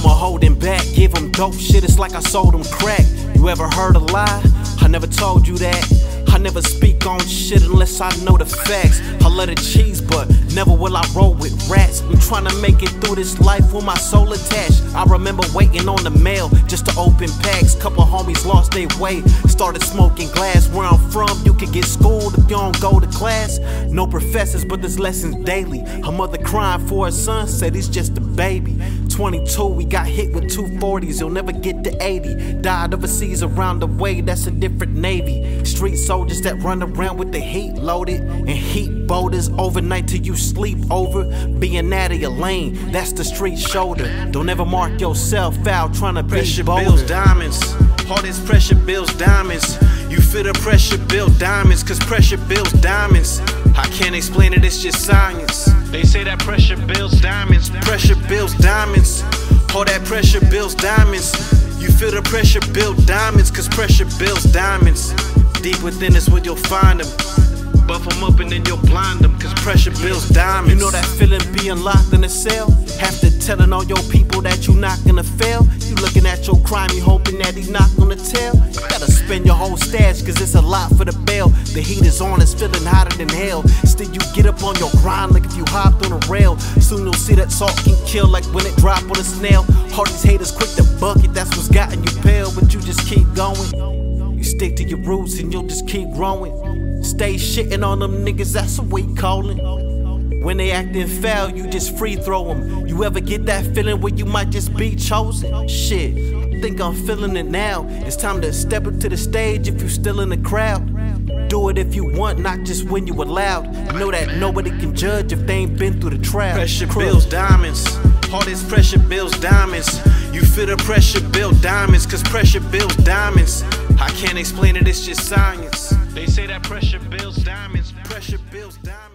I'ma hold him back, give him dope shit, it's like I sold him crack. You ever heard a lie? I never told you that. I never speak on shit unless I know the facts. I love the cheese, but never will I roll with rats. I'm trying to make it through this life with my soul attached. I remember waiting on the mail just to open packs. Couple homies lost their way, started smoking glass. Where I'm from, you can get schooled if you don't go to class. No professors, but there's lessons daily. A mother crying for her son, said he's just a baby. 22, we got hit with 240s, you'll never get to 80. Died overseas around the way, that's a different Navy. Street soldiers that run around with the heat loaded and heat boulders overnight till you sleep over. Being out of your lane, that's the street shoulder. Don't ever mark yourself out trying to pressure be bolder. Builds diamonds, all this pressure builds diamonds. You feel the pressure build diamonds, cause pressure builds diamonds. I can't explain it, it's just science. They say that pressure builds diamonds, pressure builds diamonds. All that pressure builds diamonds. You feel the pressure build diamonds, cause pressure builds diamonds. Deep within is where you'll find them. Buff them up and then you'll blind them, cause pressure builds diamonds. You know that feeling being locked in a cell? After telling all your people that you not gonna fail, you looking at your crime, you hoping that he not gonna tell. You gotta spend your whole stash, cause it's a lot for the bail. The heat is on, it's feeling hotter than hell. Still you get up on your grind like if you hopped on a rail. Soon you'll see that salt can kill like when it drop on a snail. All these haters quick to bucket, that's what's gotten you pale. But you just keep going, you stick to your roots and you'll just keep growing. Stay shitting on them niggas, that's what we callin'. When they actin' foul, you just free throw them. You ever get that feeling where you might just be chosen? Shit, I think I'm feeling it now. It's time to step up to the stage if you still in the crowd. Do it if you want, not just when you allowed. Know that nobody can judge if they ain't been through the trial. Pressure builds diamonds, all this pressure builds diamonds. You feel the pressure build diamonds, cause pressure builds diamonds. I can't explain it, it's just science. They say that pressure builds diamonds, pressure builds diamonds.